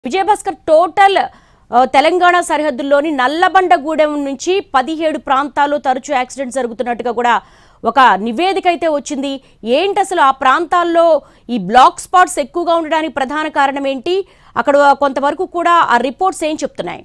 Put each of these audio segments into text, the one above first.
Vijayabhaskar total Telangana సరిహద్దుల్లోని నల్లబండగూడెం నుంచి 17 ప్రాంతాల్లో తరచూ యాక్సిడెంట్స్ జరుగుతున్నట్టుగా కూడా ఒక నివేదిక అయితే వచ్చింది. ఏంటి అసలు ఆ ప్రాంతాల్లో ఈ బ్లాక్ స్పాట్స్ ఎక్కువగా ఉండడానికి ప్రధాన కారణం ఏంటి? అక్కడ కొంతవరకు కూడా ఆ రిపోర్ట్స్ ఏం చెప్తున్నాయి?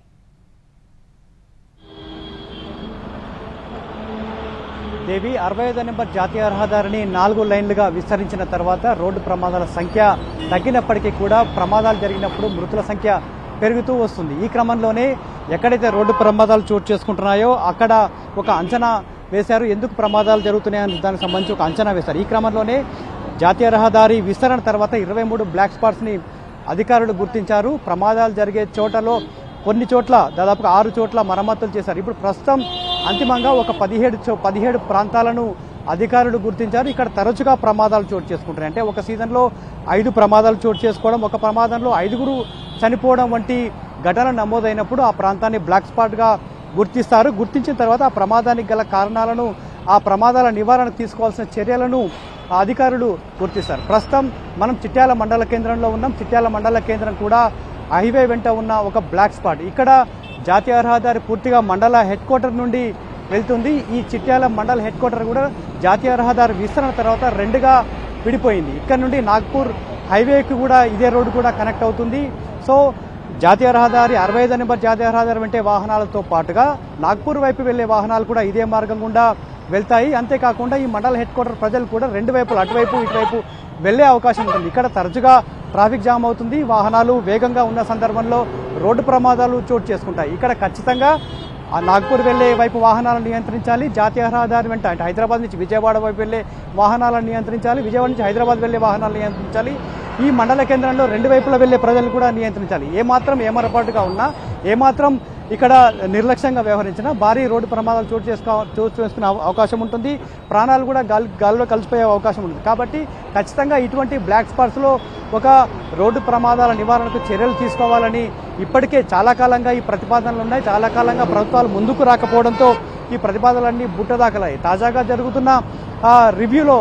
దేవి 65 నెంబర్ జాతీయ రహదారిని 4 లైన్లుగా విస్తరించిన తర్వాత రోడ్డు ప్రమాదాల సంఖ్య తగ్గినప్పటికీ కూడా ప్రమాదాలు జరిగినప్పుడు మృతుల సంఖ్య పెరుగుతూ వస్తుంది. ఈ క్రమంలోనే ఎక్కడైతే రోడ్డు ప్రమాదాలు చోటు చేసుకుంటున్నాయో అక్కడ ఒక అంచనా వేశారు. ఎందుకు ప్రమాదాలు జరుగుతున్నాయని దానికి సంబంధించి ఒక అంచనా వేశారు. ఈ క్రమంలోనే జాతీయ రహదారి విస్తరణ తర్వాత 23 బ్లాక్ స్పాట్స్ని అధికారులు గుర్తించారు. ప్రమాదాలు జరిగే చోటలో కొన్ని చోట్ల దాదాపుగా 6 చోట్ల మరమ్మతులు చేశారు. ఇప్పుడు ప్రస్తుతం అంతిమంగా ఒక 17 ప్రాంతాలను అధికారులు గుర్తించారు. ఇక్కడ తరచుగా ప్రమాదాలు చోటు చేసుకుంటున్నాయి. అంటే ఒక సీజన్లో 5 ప్రమాదాలు చోటు చేసుకోవడం, ఒక ప్రమాదంలో 5 చనిపోవడం వంటి ఘటనలు నమోదైనప్పుడు ఆ ప్రాంతాన్ని బ్లాక్ స్పాట్గా గుర్తిస్తారు. గుర్తించిన తర్వాత ఆ ప్రమాదానికి గల కారణాలను, ఆ ప్రమాదాల నివారణకు తీసుకోవాల్సిన చర్యలను అధికారులు గుర్తిస్తారు. ప్రస్తుతం మనం చిట్యాల మండల కేంద్రంలో ఉన్నాం. చిట్యాల మండల కేంద్రం కూడా హైవే వెంట ఉన్న ఒక బ్లాక్ స్పాట్. ఇక్కడ జాతీయ రహదారి పూర్తిగా మండల హెడ్ క్వార్టర్ నుండి వెళ్తుంది. ఈ చిట్యాల మండల హెడ్ క్వార్టర్ కూడా జాతీయ రహదారి విస్తరణ తర్వాత 2గా విడిపోయింది. ఇక్కడ నుండి నాగ్పూర్ హైవేకి కూడా ఇదే రోడ్డు కూడా కనెక్ట్ అవుతుంది. సో జాతీయ రహదారి 65 నెంబర్ జాతీయ రహదారి వెంటే వాహనాలతో పాటుగా నాగ్పూర్ వైపు వెళ్లే వాహనాలు కూడా ఇదే మార్గం గుండా వెళ్తాయి. అంతేకాకుండా ఈ మండల హెడ్ క్వార్టర్ ప్రజలు కూడా 2 వైపులు అటువైపు ఇటువైపు వెళ్లే అవకాశం ఉంటుంది. ఇక్కడ తరచుగా ట్రాఫిక్ జామ్ అవుతుంది. వాహనాలు వేగంగా ఉన్న సందర్భంలో రోడ్డు ప్రమాదాలు చోటు చేసుకుంటాయి. ఇక్కడ ఖచ్చితంగా నాగ్పూర్ వెళ్లే వైపు వాహనాలను నియంత్రించాలి. జాతీయ రహదారి వెంట అంటే హైదరాబాద్ నుంచి విజయవాడ వైపు వెళ్లే వాహనాలను నియంత్రించాలి. విజయవాడ నుంచి హైదరాబాద్ వెళ్లే వాహనాలను నియంత్రించాలి. ఈ మండల కేంద్రంలో 2 వైపులా వెళ్లే ప్రజలు కూడా నియంత్రించాలి. ఏమాత్రం ఏమరపాటుగా ఉన్నా, ఏమాత్రం ఇక్కడ నిర్లక్ష్యంగా వ్యవహరించినా భారీ రోడ్డు ప్రమాదాలు చోటు చేసుకునే అవకాశం ఉంటుంది. ప్రాణాలు కూడా గాలిలో కలిసిపోయే అవకాశం ఉంటుంది. కాబట్టి ఖచ్చితంగా ఇటువంటి బ్లాక్ స్పాట్స్లో ఒక రోడ్డు ప్రమాదాల నివారణకు చర్యలు తీసుకోవాలని ఇప్పటికే చాలా కాలంగా ఈ ప్రతిపాదనలు ఉన్నాయి. చాలా కాలంగా ప్రభుత్వాలు ముందుకు రాకపోవడంతో ఈ ప్రతిపాదనలన్నీ బుట్టదాఖలాయి. తాజాగా జరుగుతున్న రివ్యూలో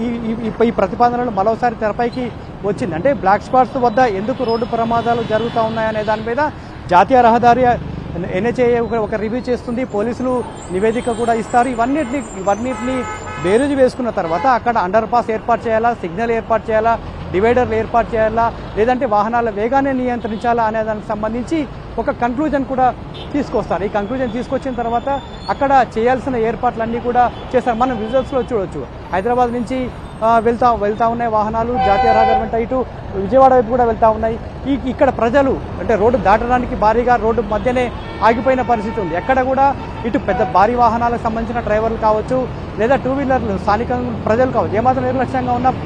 ఈ ప్రతిపాదనలు మరోసారి తెరపైకి వచ్చింది. అంటే బ్లాక్ స్పాట్స్ వద్ద ఎందుకు రోడ్డు ప్రమాదాలు జరుగుతూ ఉన్నాయనే దాని మీద జాతీయ రహదారి NHAA ఒక రివ్యూ చేస్తుంది. పోలీసులు నివేదిక కూడా ఇస్తారు. ఇవన్నిటిని బేరీజు వేసుకున్న తర్వాత అక్కడ అండర్ పాస్ ఏర్పాటు చేయాలా, సిగ్నల్ ఏర్పాటు చేయాలా, డివైడర్లు ఏర్పాటు చేయాలా, లేదంటే వాహనాల వేగాన్ని నియంత్రించాలా అనే దానికి సంబంధించి ఒక కన్క్లూజన్ కూడా తీసుకొస్తారు. ఈ కన్క్లూజన్ తీసుకొచ్చిన తర్వాత అక్కడ చేయాల్సిన ఏర్పాట్లన్నీ కూడా చేస్తారు. మనం విజువల్స్లో చూడొచ్చు. హైదరాబాద్ నుంచి వెళ్తా ఉన్నాయి వాహనాలు. జాతీయ రహదారి వెంట ఇటు విజయవాడ వైపు కూడా వెళ్తా ఉన్నాయి. ఇక్కడ ప్రజలు అంటే రోడ్డు దాటడానికి భారీగా రోడ్డు మధ్యనే ఆగిపోయిన పరిస్థితి ఉంది. ఎక్కడ కూడా ఇటు పెద్ద భారీ వాహనాలకు సంబంధించిన డ్రైవర్లు కావచ్చు, లేదా 2 వీలర్లు స్థానిక ప్రజలు కావచ్చు, ఏమాత్రం నిర్లక్ష్యంగా ఉన్న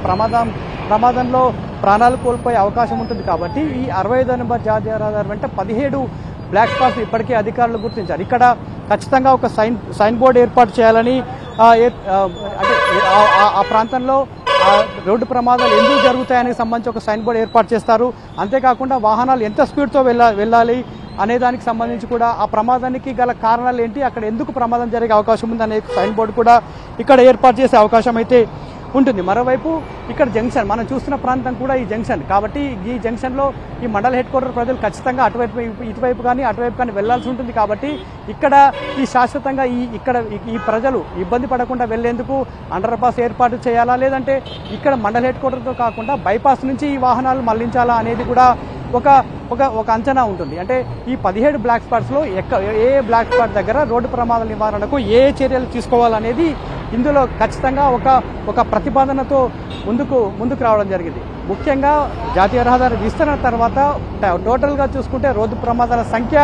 ప్రమాదంలో ప్రాణాలు కోల్పోయే అవకాశం ఉంటుంది. కాబట్టి ఈ 65 నెంబర్ జాతీయ రహదారి వెంట 17 బ్లాక్ స్పాట్స్ ఇప్పటికే అధికారులు గుర్తించారు. ఇక్కడ ఖచ్చితంగా ఒక సైన్ బోర్డు ఏర్పాటు చేయాలని, అంటే ఆ ప్రాంతంలో రోడ్డు ప్రమాదాలు ఎందుకు జరుగుతాయని సంబంధించి ఒక సైన్ బోర్డు ఏర్పాటు చేస్తారు. అంతేకాకుండా వాహనాలు ఎంత స్పీడ్తో వెళ్ళాలి అనే దానికి సంబంధించి కూడా ఆ ప్రమాదానికి గల కారణాలు ఏంటి, అక్కడ ఎందుకు ప్రమాదం జరిగే అవకాశం ఉంది అనే సైన్ బోర్డు కూడా ఇక్కడ ఏర్పాటు చేసే అవకాశం అయితే ఉంటుంది. మరోవైపు ఇక్కడ జంక్షన్, మనం చూస్తున్న ప్రాంతం కూడా ఈ జంక్షన్. కాబట్టి ఈ జంక్షన్లో ఈ మండల హెడ్ క్వార్టర్ ప్రజలు ఖచ్చితంగా ఇటువైపు కానీ అటువైపు కానీ వెళ్లాల్సి ఉంటుంది. కాబట్టి ఇక్కడ ఈ శాశ్వతంగా ఈ ప్రజలు ఇబ్బంది పడకుండా వెళ్లేందుకు అండర్ పాస్ ఏర్పాటు చేయాలా, లేదంటే ఇక్కడ మండల హెడ్ క్వార్టర్తో కాకుండా బైపాస్ నుంచి ఈ వాహనాలు మళ్లించాలా అనేది కూడా ఒక అంచనా ఉంటుంది. అంటే ఈ 17 బ్లాక్ స్పాట్స్లో ఏ బ్లాక్ స్పాట్ దగ్గర రోడ్డు ప్రమాదాల నివారణకు ఏ చర్యలు తీసుకోవాలనేది ఇందులో ఖచ్చితంగా ఒక ప్రతిపాదనతో ముందుకు రావడం జరిగింది. ముఖ్యంగా జాతీయ రహదారి విస్తరణ తర్వాత టోటల్గా చూసుకుంటే రోడ్డు ప్రమాదాల సంఖ్య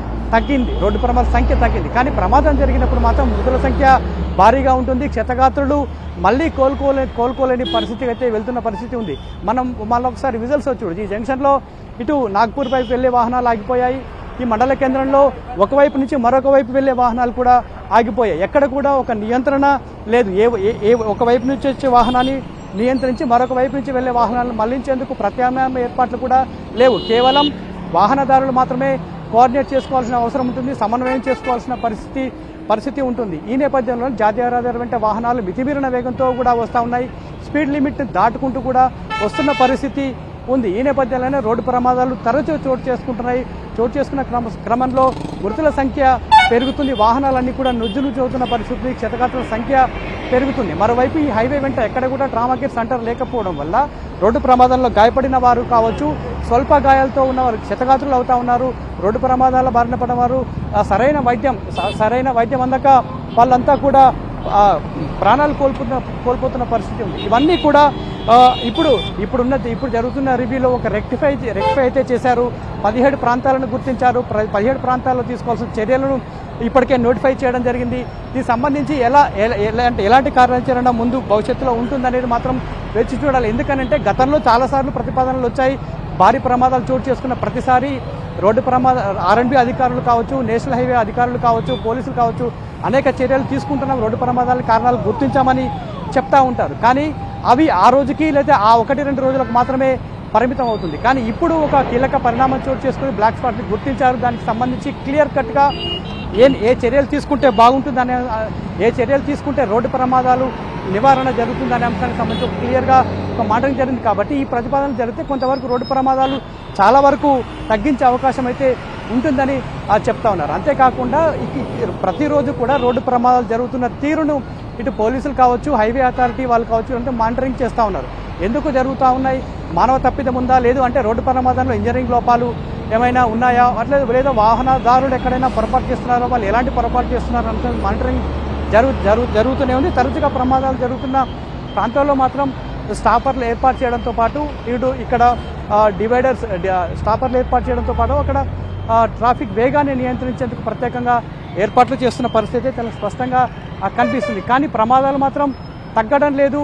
తగ్గింది. కానీ ప్రమాదం జరిగినప్పుడు మాత్రం మృతుల సంఖ్య భారీగా ఉంటుంది. క్షతగాత్రులు మళ్ళీ కోలుకోలేని పరిస్థితి అయితే వెళ్తున్న పరిస్థితి ఉంది. మళ్ళీ ఒకసారి విజువల్స్ చూడు. ఈ జంక్షన్లో ఇటు నాగ్పూర్ వైపు వెళ్లే వాహనాలు ఆగిపోయాయి. ఈ మండల కేంద్రంలో ఒకవైపు నుంచి మరొక వైపు వెళ్లే వాహనాలు కూడా ఆగిపోయాయి. ఎక్కడ కూడా ఒక నియంత్రణ లేదు. ఒకవైపు నుంచి వచ్చే వాహనాన్ని నియంత్రించి మరొక వైపు నుంచి వెళ్లే వాహనాలను మళ్లించేందుకు ప్రత్యామ్నాయ ఏర్పాట్లు కూడా లేవు. కేవలం వాహనదారులు మాత్రమే కోఆర్డినేట్ చేసుకోవాల్సిన అవసరం ఉంటుంది. సమన్వయం చేసుకోవాల్సిన పరిస్థితి ఉంటుంది. ఈ నేపథ్యంలో జాతీయ రహదారి వెంట వాహనాలు మితిమీరిన వేగంతో కూడా వస్తూ ఉన్నాయి. స్పీడ్ లిమిట్ దాటుకుంటూ కూడా వస్తున్న పరిస్థితి ఉంది. ఈ నేపథ్యంలోనే రోడ్డు ప్రమాదాలు తరచూ చోటు చేసుకున్న క్రమంలో మృతుల సంఖ్య పెరుగుతుంది. వాహనాలన్నీ కూడా నుజ్జునుజ్జవుతున్న పరిస్థితి, క్షతగాత్రుల సంఖ్య పెరుగుతుంది. మరోవైపు ఈ హైవే వెంట ఎక్కడ కూడా ట్రామా కేర్ సెంటర్ లేకపోవడం వల్ల రోడ్డు ప్రమాదంలో గాయపడిన వారు కావచ్చు, స్వల్ప గాయాలతో ఉన్నవారు క్షతగాత్రులు అవుతా ఉన్నారు. రోడ్డు ప్రమాదాల బారిన పడిన వారు సరైన వైద్యం అందక వాళ్ళంతా కూడా ప్రాణాలు కోల్పోతున్న పరిస్థితి ఉంది. ఇవన్నీ కూడా ఇప్పుడు జరుగుతున్న రివ్యూలో ఒక రెక్టిఫై అయితే చేశారు. 17 ప్రాంతాలను గుర్తించారు. 17 ప్రాంతాల్లో తీసుకోవాల్సిన చర్యలను ఇప్పటికే నోటిఫై చేయడం జరిగింది. దీనికి సంబంధించి ఎలాంటి కార్యాచరణ ముందు భవిష్యత్తులో ఉంటుందనేది మాత్రం వేచి చూడాలి. ఎందుకనంటే గతంలో చాలాసార్లు ప్రతిపాదనలు వచ్చాయి. భారీ ప్రమాదాలు చోటు చేసుకున్న ప్రతిసారి రోడ్డు R&B అధికారులు కావచ్చు, నేషనల్ హైవే అధికారులు కావచ్చు, పోలీసులు కావచ్చు అనేక చర్యలు తీసుకుంటున్నాం, రోడ్డు ప్రమాదాల కారణాలు గుర్తించామని చెప్తా ఉంటారు. కానీ అవి ఆ రోజుకి లేదా ఆ 1-2 రోజులకు మాత్రమే పరిమితం అవుతుంది. కానీ ఇప్పుడు ఒక కీలక పరిణామం చోటు చేసుకుని బ్లాక్ స్పాట్ని గుర్తించారు. దానికి సంబంధించి క్లియర్ కట్గా ఏ చర్యలు తీసుకుంటే బాగుంటుందనే, ఏ చర్యలు తీసుకుంటే రోడ్డు ప్రమాదాలు నివారణ జరుగుతుందనే అంశానికి సంబంధించి క్లియర్గా ఒక మాటం జరిగింది. కాబట్టి ఈ ప్రతిపాదన జరిగితే కొంతవరకు రోడ్డు ప్రమాదాలు చాలా వరకు తగ్గించే అవకాశం అయితే ఉంటుందని చెప్తా ఉన్నారు. అంతేకాకుండా ప్రతిరోజు కూడా రోడ్డు ప్రమాదాలు జరుగుతున్న తీరును ఇటు పోలీసులు కావచ్చు, హైవే అథారిటీ వాళ్ళు కావచ్చు అంటే మానిటరింగ్ చేస్తూ ఉన్నారు. ఎందుకు జరుగుతూ ఉన్నాయి, మానవ తప్పిదం ఉందా, లేదు అంటే రోడ్డు ప్రమాదంలో ఇంజనీరింగ్ లోపాలు ఏమైనా ఉన్నాయా, అట్లేదు లేదా వాహనదారులు ఎక్కడైనా పొరపాటు చేస్తున్నారో, వాళ్ళు ఎలాంటి పొరపాటు చేస్తున్నారో అంటే మానిటరింగ్ జరుగుతూనే ఉంది. తరచుగా ప్రమాదాలు జరుగుతున్న ప్రాంతాల్లో మాత్రం స్టాపర్లు ఏర్పాటు చేయడంతో పాటు ఇక్కడ డివైడర్స్ స్టాపర్లు ఏర్పాటు చేయడంతో పాటు అక్కడ ట్రాఫిక్ వేగాన్ని నియంత్రించేందుకు ప్రత్యేకంగా ఏర్పాట్లు చేస్తున్న పరిస్థితి చాలా స్పష్టంగా కనిపిస్తుంది. కానీ ప్రమాదాలు మాత్రం తగ్గడం లేదు.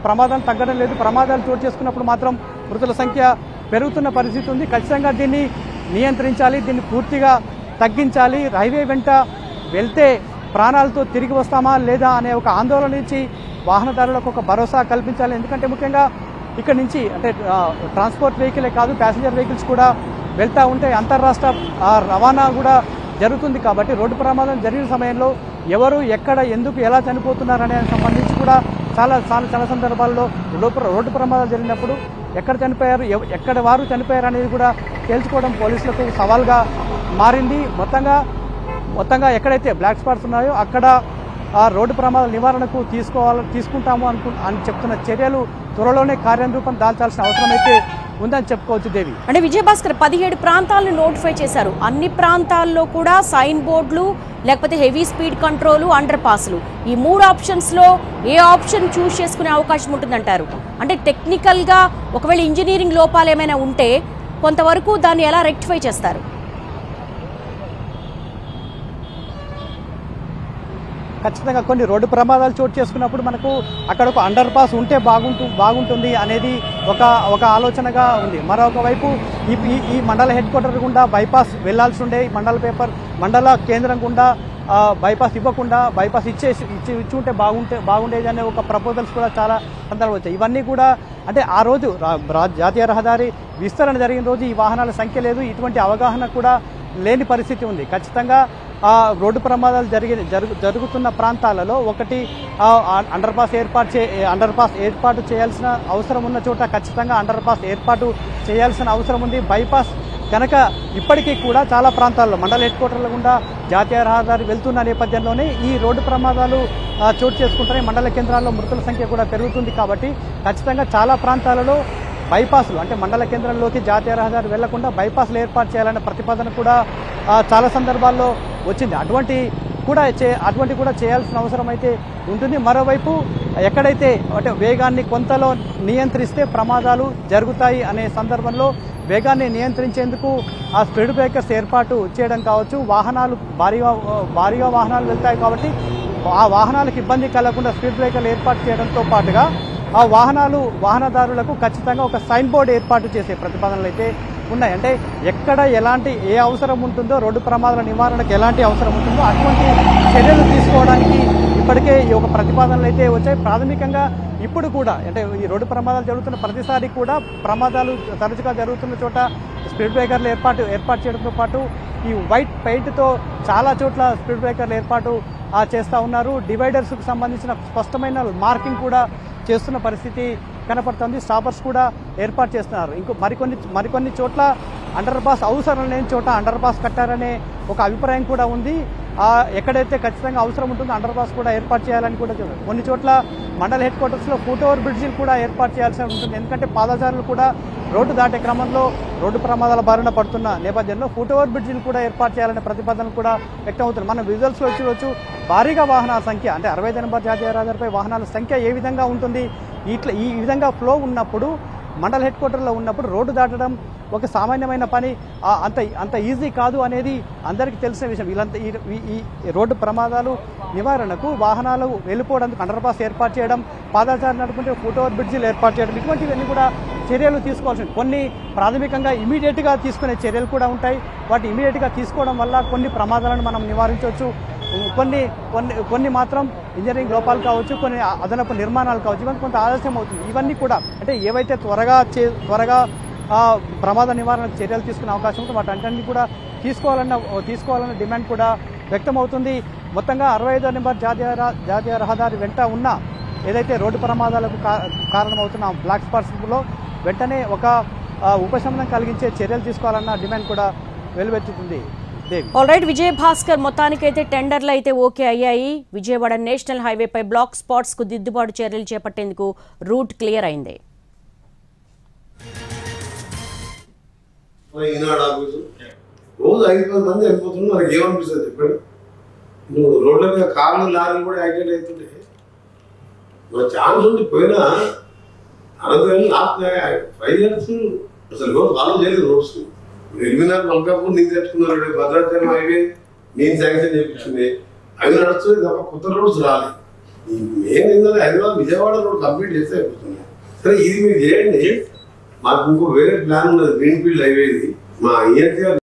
ప్రమాదాలు చోటు చేసుకున్నప్పుడు మాత్రం మృతుల సంఖ్య పెరుగుతున్న పరిస్థితి ఉంది. ఖచ్చితంగా దీన్ని నియంత్రించాలి, దీన్ని పూర్తిగా తగ్గించాలి. హైవే వెంట వెళ్తే ప్రాణాలతో తిరిగి వస్తామా లేదా అనే ఒక ఆందోళన నుంచి వాహనదారులకు ఒక భరోసా కల్పించాలి. ఎందుకంటే ముఖ్యంగా ఇక్కడ నుంచి అంటే ట్రాన్స్పోర్ట్ వెహికలే కాదు, ప్యాసింజర్ వెహికల్స్ కూడా వెళ్తూ ఉంటే అంతర్రాష్ట్ర రవాణా కూడా జరుగుతుంది. కాబట్టి రోడ్డు ప్రమాదం జరిగిన సమయంలో ఎవరు ఎక్కడ ఎందుకు ఎలా చనిపోతున్నారనే సంబంధించి కూడా చాలా సందర్భాల్లో రోడ్డు ప్రమాదాలు జరిగినప్పుడు ఎక్కడ చనిపోయారు, ఎక్కడ వారు చనిపోయారు అనేది కూడా తెలుసుకోవడం పోలీసులకు సవాల్గా మారింది. మొత్తంగా ఎక్కడైతే బ్లాక్ స్పాట్స్ ఉన్నాయో అక్కడ రోడ్డు ప్రమాదాల నివారణకు తీసుకుంటాము అని చెప్తున్న చర్యలు త్వరలోనే కార్యరూపం దాల్చాల్సిన అవసరం అయితే ఉందని చెప్పుకోవచ్చు. దేవి, అంటే విజయభాస్కర్ 17 ప్రాంతాలను నోటిఫై చేశారు. అన్ని ప్రాంతాల్లో కూడా సైన్ బోర్డులు లేకపోతే హెవీ స్పీడ్ కంట్రోల్, అండర్ పాస్లు, ఈ 3 ఆప్షన్స్లో ఏ ఆప్షన్ చూస్ చేసుకునే అవకాశం ఉంటుందంటారు? అంటే టెక్నికల్గా ఒకవేళ ఇంజనీరింగ్ లోపాలు ఏమైనా ఉంటే కొంతవరకు దాన్ని ఎలా రెక్టిఫై చేస్తారు? ఖచ్చితంగా కొన్ని రోడ్డు ప్రమాదాలు చోటు చేసుకున్నప్పుడు మనకు అక్కడ ఒక అండర్ పాస్ ఉంటే బాగుంటుంది అనేది ఒక ఆలోచనగా ఉంది. మరొక వైపు ఈ మండల హెడ్ క్వార్టర్ గుండా బైపాస్ వెళ్లాల్సి ఉండే, మండల కేంద్రం గుండా బైపాస్ ఇవ్వకుండా బైపాస్ ఇచ్చి ఉంటే బాగుండేది అనే ఒక ప్రపోజల్స్ కూడా చాలా సందర్భాలు వచ్చాయి. ఇవన్నీ కూడా అంటే ఆ రోజు జాతీయ రహదారి విస్తరణ జరిగిన రోజు ఈ వాహనాల సంఖ్య లేదు, ఇటువంటి అవగాహన కూడా లేని పరిస్థితి ఉంది. ఖచ్చితంగా రోడ్డు ప్రమాదాలు జరుగుతున్న ప్రాంతాలలో ఒకటి అండర్ పాస్ ఏర్పాటు చేయాల్సిన అవసరం ఉన్న చోట ఖచ్చితంగా అండర్ పాస్ ఏర్పాటు చేయాల్సిన అవసరం ఉంది. బైపాస్ కనుక ఇప్పటికీ కూడా చాలా ప్రాంతాల్లో మండల హెడ్ క్వార్టర్ల గుండా జాతీయ రహదారి వెళ్తున్న నేపథ్యంలోనే ఈ రోడ్డు ప్రమాదాలు చోటు చేసుకుంటున్నాయి. మండల కేంద్రాల్లో మృతుల సంఖ్య కూడా పెరుగుతుంది. కాబట్టి ఖచ్చితంగా చాలా ప్రాంతాలలో బైపాస్లు అంటే మండల కేంద్రంలోకి జాతీయ రహదారి వెళ్లకుండా బైపాస్లు ఏర్పాటు చేయాలనే ప్రతిపాదన కూడా చాలా సందర్భాల్లో వచ్చింది. అటువంటి కూడా చేయాల్సిన అవసరం అయితే ఉంటుంది. మరోవైపు ఎక్కడైతే అంటే వేగాన్ని కొంతలో నియంత్రిస్తే ప్రమాదాలు జరుగుతాయి అనే సందర్భంలో వేగాన్ని నియంత్రించేందుకు ఆ స్పీడ్ బ్రేకర్స్ ఏర్పాటు చేయడం కావచ్చు, వాహనాలు భారీగా వాహనాలు వెళ్తాయి కాబట్టి ఆ వాహనాలకు ఇబ్బంది కలగకుండా స్పీడ్ బ్రేకర్లు ఏర్పాటు చేయడంతో పాటుగా ఆ వాహనదారులకు ఖచ్చితంగా ఒక సైన్ బోర్డు ఏర్పాటు చేసే ప్రతిపాదనలు అయితే ఉన్నాయి. అంటే ఎక్కడ ఏ అవసరం ఉంటుందో, రోడ్డు ప్రమాదాల నివారణకు ఎలాంటి అవసరం ఉంటుందో అటువంటి చర్యలు తీసుకోవడానికి ఇప్పటికే ఈ ఒక ప్రతిపాదనలు అయితే వచ్చాయి. ప్రాథమికంగా ఇప్పుడు కూడా అంటే ఈ రోడ్డు ప్రమాదాలు జరుగుతున్న ప్రతిసారి కూడా ప్రమాదాలు తరచుగా జరుగుతున్న చోట స్పీడ్ బ్రేకర్లు ఏర్పాటు చేయడంతో పాటు ఈ వైట్ పెయింట్తో చాలా చోట్ల స్పీడ్ బ్రేకర్లు ఏర్పాటు చేస్తూ ఉన్నారు. డివైడర్స్కు సంబంధించిన స్పష్టమైన మార్కింగ్ కూడా చేస్తున్న పరిస్థితి కనపడుతుంది. స్టాపర్స్ కూడా ఏర్పాటు చేస్తున్నారు. మరికొన్ని చోట్ల అండర్ పాస్ అవసరం లేని చోట అండర్ పాస్ కట్టారనే ఒక అభిప్రాయం కూడా ఉంది. ఎక్కడైతే ఖచ్చితంగా అవసరం ఉంటుందో అండర్ పాస్ కూడా ఏర్పాటు చేయాలని కూడా చెప్పారు. కొన్ని చోట్ల మండల హెడ్ క్వార్టర్స్లో ఫుట్ ఓవర్ బ్రిడ్జిలు కూడా ఏర్పాటు చేయాల్సి ఉంటుంది. ఎందుకంటే పాదచారులు కూడా రోడ్డు దాటే క్రమంలో రోడ్డు ప్రమాదాల బారిన పడుతున్న నేపథ్యంలో ఫుట్ ఓవర్ బ్రిడ్జిలు కూడా ఏర్పాటు చేయాలనే ప్రతిపాదనలు కూడా వ్యక్తం అవుతుంది. మనం విజువల్స్లో చూడవచ్చు భారీగా వాహనాల సంఖ్య, అంటే 65 నెంబర్ జాతీయ రహదారిపై వాహనాల సంఖ్య ఏ విధంగా ఉంటుంది. ఈ విధంగా ఫ్లో ఉన్నప్పుడు మండల హెడ్ క్వార్టర్లో ఉన్నప్పుడు రోడ్డు దాటడం ఒక సామాన్యమైన పని, అంత ఈజీ కాదు అనేది అందరికీ తెలిసిన విషయం. ఈ రోడ్డు ప్రమాదాలు నివారణకు వాహనాలు వెళ్ళిపోవడానికి అండర్ పాస్ ఏర్పాటు చేయడం, పాదచారి నడుపుకుంటే ఫుట్ ఓవర్ బ్రిడ్జిలు ఏర్పాటు చేయడం, ఇటువంటివన్నీ కూడా చర్యలు తీసుకోవాల్సి. కొన్ని ప్రాథమికంగా ఇమీడియట్గా తీసుకునే చర్యలు కూడా ఉంటాయి. వాటి ఇమీడియట్గా తీసుకోవడం వల్ల కొన్ని ప్రమాదాలను మనం నివారించవచ్చు. కొన్ని మాత్రం ఇంజనీరింగ్ లోపాలు కావచ్చు, కొన్ని అదనపు నిర్మాణాలు కావచ్చు, ఇవన్నీ కొంత ఆలస్యం అవుతుంది. ఇవన్నీ కూడా అంటే ఏవైతే త్వరగా ప్రమాద నివారణకు చర్యలు తీసుకునే అవకాశం ఉంటే వాటన్నింటినీ కూడా తీసుకోవాలన్న డిమాండ్ కూడా వ్యక్తమవుతుంది. మొత్తంగా 65 నెంబర్ జాతీయ రహదారి వెంట ఉన్న ఏదైతే రోడ్డు ప్రమాదాలకు కారణమవుతున్న బ్లాక్ స్పాట్స్లో వెంటనే ఒక ఉపశమనం కలిగించే చర్యలు తీసుకోవాలన్న డిమాండ్ కూడా వెలువెత్తుతుంది. ఆల్రైట్ విజయ్ భాస్కర్, మొత్తానికైతే టెండర్లు అయితే ఓకే అయ్యాయి. విజయవాడ నేషనల్ హైవేపై బ్లాక్ స్పాట్స్ కు దిద్దుబాటు చర్యలు చేపట్టేందుకు రూట్ క్లియర్ అయింది. రోజు 5-10 మంది వెళ్ళిపోతున్నారు. మనకి ఏమనిపిస్తుంది చెప్పండి? నువ్వు రోడ్ల మీద కార్లు లారీలు కూడా యాక్సిడెంట్ అవుతుంటే మన ఛాన్స్ ఉండి పోయినా అనంతరం లాస్ట్ 5 ఇయర్స్ అసలు రోజు ఫాలో చేయలేదు. రోడ్స్ ఎలిమినార్ మల్కాపూర్ నేను తెచ్చుకున్నారు, భద్రాచలం హైవే నేను శాంక్షన్ చేయించింది, అవి నడుస్తుంది తప్ప కొత్త రోడ్స్ రాలేదు. మెయిన్ ఏంటంటే హైదరాబాద్ విజయవాడ రోడ్ కంప్లీట్ చేస్తే అయిపోతుంది. సరే ఇది మీరు చేయండి, మాకు ఇంకో వేరే ప్లాన్ ఉన్నది గ్రీన్ ఫీల్డ్ హైవేది మా ఈఎన్టీఆర్